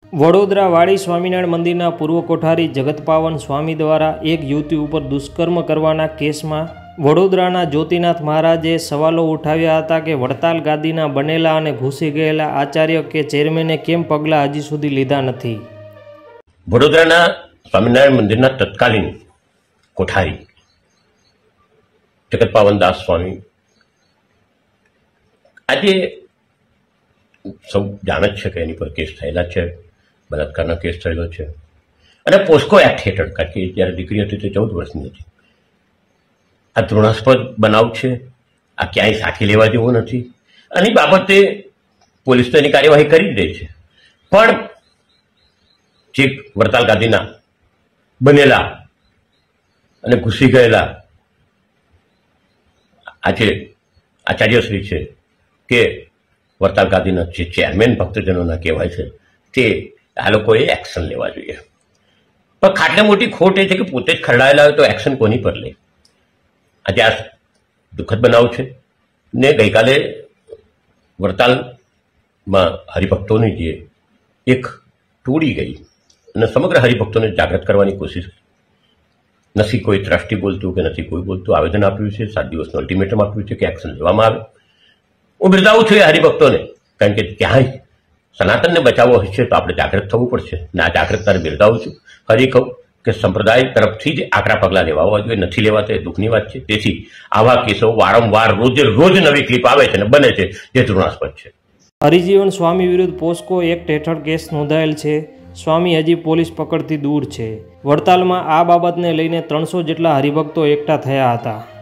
વડોદરા વાડી સ્વામિનારાયણ મંદિરના પૂર્વ કોઠારી જગતપાવન સ્વામી દ્વારા એક યુવતી ઉપર દુષ્કર્મ કરવાના કેસમાં વડોદરાના જ્યોતિનાથ મહારાજે સવાલો ઉઠાવ્યા હતા કે વડતાલ ગાદીના બનેલા અને ઘૂસી ગયેલા આચાર્ય કે ચેરમેને કેમ પગલાં હજી સુધી લીધા નથી। વડોદરાના સ્વામિનારાયણ મંદિરના તત્કાલીન કોઠારી જગતપાવન દાસ સ્વામી આજે સૌ જાણે જ છે કે એની પર કેસ થયેલા છે, બલાત્કારનો કેસ થયેલો છે અને પોસ્કો એક્ટ હેઠળ, કારણ કે જ્યારે દીકરી હતી તે 14 વર્ષની હતી। આ તૃણાસ્પદ બનાવ છે, આ ક્યાંય સાખી લેવા જેવું નથી અને બાબતે પોલીસ તો એની કાર્યવાહી કરી જ રહી છે, પણ જે વડતાલ ગાદીના બનેલા અને ઘૂસી ગયેલા આજે આચાર્યશ્રી છે કે વડતાલ ગાદીના જે ચેરમેન ભક્તજનોના કહેવાય છે તે આ લોકોએ એક્શન લેવા જોઈએ। પણ ખાટલે મોટી ખોટ એ છે કે પોતે જ ખરડાયેલા હોય તો એક્શન કોની પર લે? આજે આ દુઃખદ બનાવ છે ને ગઈકાલે વડતાલમાં હરિભક્તોની જે એક ટોળી ગઈ અને સમગ્ર હરિભક્તોને જાગૃત કરવાની કોશિશ, નથી કોઈ ટ્રસ્ટી બોલતું કે નથી કોઈ બોલતું, આવેદન આપ્યું છે, 7 દિવસનું અલ્ટિમેટમ આપ્યું છે કે એક્શન લેવામાં આવે। હું બિરદાવું છું એ હરિભક્તોને, કારણ કે ક્યાંય સનાતનને બચાવવો હશે તો આપણે જાગૃત થવું પડશે ને આ જાગૃતતાને બિરદાવું છું। ફરી કહું કે સંપ્રદાય તરફથી જ આકરા પગલાં લેવા હોવા જોઈએ, નથી લેવાતા એ દુઃખની વાત છે। તેથી આવા કેસો વારંવાર રોજ નવી ક્લિપ આવે છે અને બને છે જે તૃણાસ્પદ છે। હરિજીવન સ્વામી વિરુદ્ધ પોસ્કો એક્ટ હેઠળ કેસ નોંધાયેલ છે। સ્વામી હજી પોલીસ પકડથી દૂર છે। વડતાલમાં આ બાબતને લઈને 300 જેટલા હરિભક્તો એકઠા થયા હતા।